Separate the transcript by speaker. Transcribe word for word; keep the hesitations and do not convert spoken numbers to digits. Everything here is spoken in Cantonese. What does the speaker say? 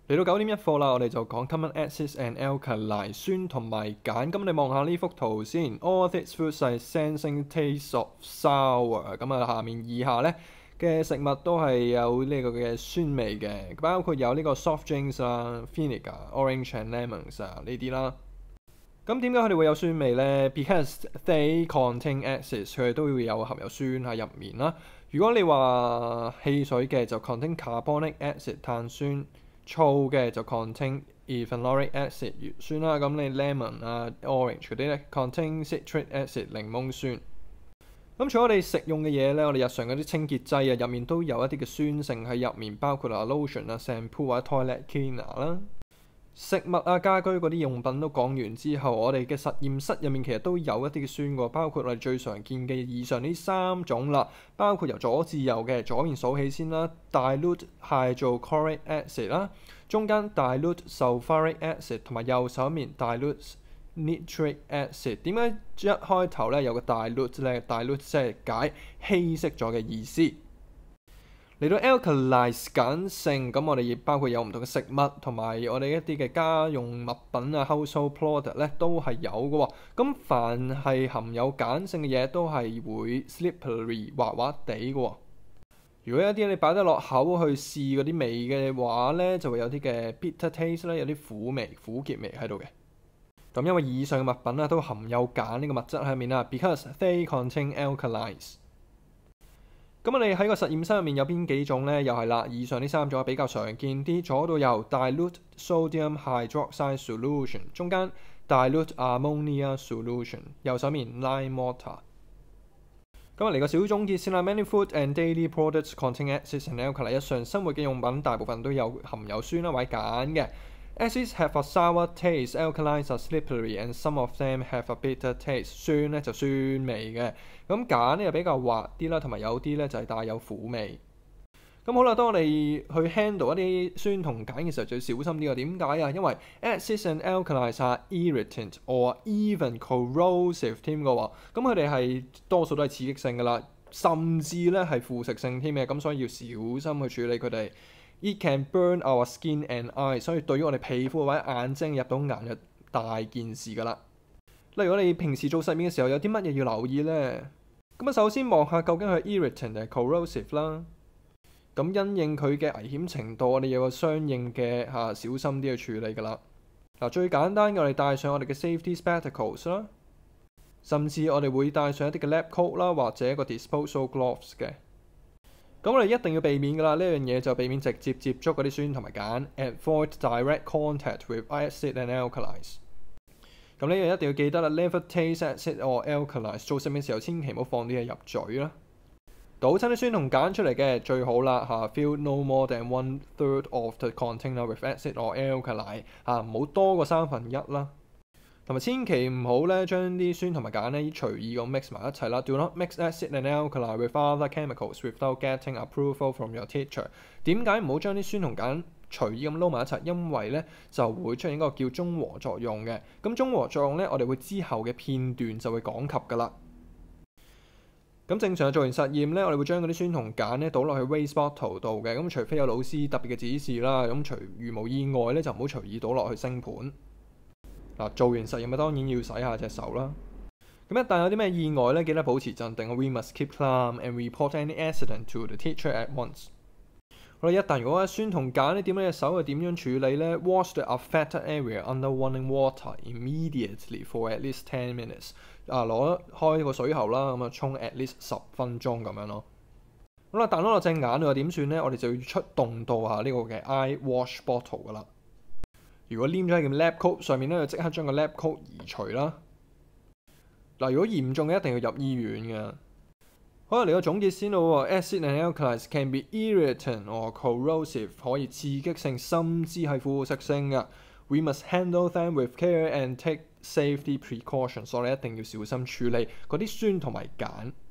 Speaker 1: 嚟到九點一課啦，我哋就講 common acids and alkali 酸同埋鹼。咁你望下呢幅圖先 ，all these foods are sensing taste of sour。咁啊，下面以下咧嘅食物都係有呢個嘅酸味嘅，包括有呢個 soft drinks 啦、vinegar、orange and lemons 啊呢啲啦。咁點解佢哋會有酸味呢？ Because they contain acids，佢哋都會有含有酸喺入面啦。如果你話汽水嘅就 contain carbonic acid 碳酸。醋嘅就 contain ethanolic acid 乙酸啦，咁你 lemon 啊 orange 嗰啲咧 contain citric acid 檸檬酸。咁除咗我哋食用嘅嘢咧，我哋日常嗰啲清潔劑啊，入面都有一啲嘅酸性喺入面，包括啊 lotion 啊 shampoo 或者 toilet cleaner 啦。食物啊家居嗰啲用品都講完之後，我哋嘅實驗室入面其實都有一啲嘅酸喎，包括我哋最常見嘅以上呢三種啦，包括由左至右嘅，左面數起先啦 ，dilute hydrochloric acid 啦，中間 dilute sulfuric acid 同埋右手面 dilute nitric acid。點解一開頭咧有個 dilute 咧 ？dilute 即係解稀釋咗嘅意思。嚟到 alkalis 鹼性，咁我哋亦包括有唔同嘅食物同埋我哋一啲嘅家用物品啊 household product 咧都係有嘅喎。咁凡係含有鹼性嘅嘢都係會 slippery 滑滑地嘅喎。如果一啲你擺得落口去試嗰啲味嘅話咧，就會有啲嘅 bitter taste 啦，有啲苦味、苦澀味喺度嘅。咁因為以上嘅物品啊都含有鹼呢個物質喺面啦 ，because they contain alkalis。咁我哋喺個實驗室入面有邊幾種呢？又係啦，以上呢三種比較常見啲，左到右 dilute sodium hydroxide solution， 中間 dilute ammonia solution， 右手面 lime water。咁啊嚟個小總結先啦 ，many food and daily products contain acids and alkali。日常生活嘅用品大部分都有含有酸啦或者鹼嘅。Acids have a sour taste, alkalis are slippery, and some of them have a bitter taste。酸咧就酸味嘅，咁鹼咧就比較滑啲啦，同埋有啲咧就係帶有苦味。咁好啦，當我哋去 handle 一啲酸同鹼嘅時候，就要小心啲啊。點解啊？因為 acids and alkalis are irritant or even corrosive 添嘅喎，咁佢哋係多數都係刺激性㗎啦，甚至咧係腐蝕性添嘅，咁所以要小心去處理佢哋。It can burn our skin and eyes， 所以對於我哋皮膚或者眼睛入到眼就大件事㗎啦。例如我哋平時做實驗嘅時候，有啲乜嘢要留意呢？咁啊，首先望下究竟係 irritant 定係 corrosive 啦。咁因應佢嘅危險程度，我哋有個相應嘅嚇、啊、小心啲去處理㗎啦。嗱，最簡單嘅我哋戴上我哋嘅 safety spectacles 啦，甚至我哋會戴上一啲嘅 lab coat 啦，或者一個 disposal gloves 嘅。咁我哋一定要避免㗎啦，呢樣嘢就避免直接接觸嗰啲酸同埋鹼 ，avoid direct contact with acid and alkalis。咁呢樣一定要記得啦 ，never taste acid or alkalis。做實驗嘅時候，千祈唔好放啲嘢入嘴啦。倒親啲酸同鹼出嚟嘅最好啦嚇 ，fill no more than one third of the container with acid or alkali 嚇，唔好多過三分一啦。同埋千祈唔好咧，將啲酸同埋鹼咧隨意咁 mix 埋一齊啦。Do not mix acid and alkali with other chemicals without getting approval from your teacher。點解唔好將啲酸同鹼隨意咁撈埋一齊？因為咧就會出現一個叫中和作用嘅。咁中和作用咧，我哋會之後嘅片段就會講及㗎啦。咁正常做完實驗咧，我哋會將嗰啲酸同鹼咧倒落去 waste bottle 度嘅。咁除非有老師特別嘅指示啦，咁除如無意外咧，就唔好隨意倒落去星盤。嗱，做完實驗咪當然要洗下隻手啦。咁一旦有啲咩意外咧，記得保持鎮定。We must keep calm and report any accident to the teacher at once。好啦，一旦如果酸同鹼咧點樣隻手係點樣處理咧 ？Wash the affected area under running water immediately for at least ten minutes。啊，攞開個水喉啦，咁啊沖 at least 十分鐘咁樣咯。好啦，彈落隻眼又點算咧？我哋就要出動到下呢個嘅 eye wash bottle 噶啦。如果黏咗喺件 lab coat 上面咧，就即刻將個 lab coat 移除啦。嗱，如果嚴重嘅一定要入醫院嘅。好啦，嚟個總結先咯。Acid and alkalis can be irritant or corrosive， 可以刺激性，甚至係腐蝕性嘅。We must handle them with care and take safety precautions。我哋一定要小心處理嗰啲酸同埋鹼。